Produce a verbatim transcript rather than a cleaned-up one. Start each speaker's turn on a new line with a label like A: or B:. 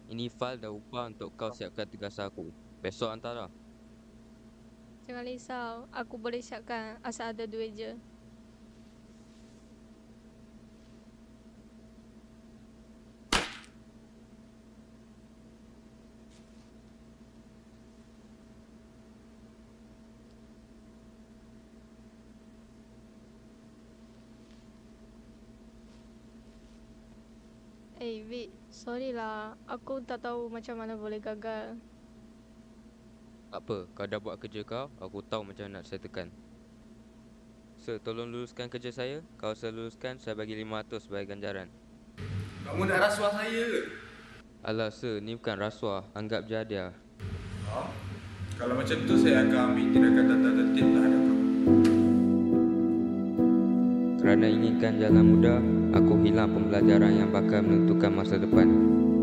A: Ini file dan upah untuk kau siapkan tugas aku. Besok hantar dah.
B: Jangan risau, aku boleh siapkan asal ada duit je. Eh, hey, Vic, sorry lah. Aku tak tahu macam mana boleh gagal.
A: Tak apa, kau dah buat kerja kau, aku tahu macam mana nak settlekan. Sir, tolong luluskan kerja saya. Kalau saya luluskan, saya bagi lima ratus sebagai ganjaran.
C: Kamu nak rasuah saya ke?
A: Alah, sir, ni bukan rasuah. Anggap je hadiah.
C: Ha? Kalau macam tu saya akan ambil tindakan tata tertib terhadap kamu.
A: Kerana inginkan jalan mudah, aku hilang pembelajaran yang bakal menentukan masa depan.